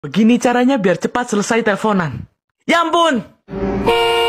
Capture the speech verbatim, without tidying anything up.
Begini caranya biar cepat selesai teleponan. Ya ampun!